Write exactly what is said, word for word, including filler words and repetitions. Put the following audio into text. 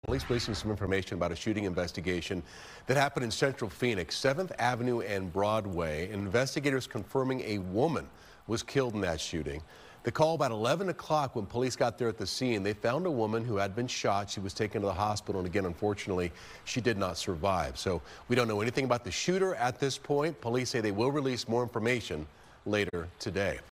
Police releasing some information about a shooting investigation that happened in central Phoenix, seventh Avenue and Broadway. Investigators confirming a woman was killed in that shooting. The call about eleven o'clock when police got there at the scene. They found a woman who had been shot. She was taken to the hospital, and again, unfortunately, she did not survive. So we don't know anything about the shooter at this point. Police say they will release more information later today.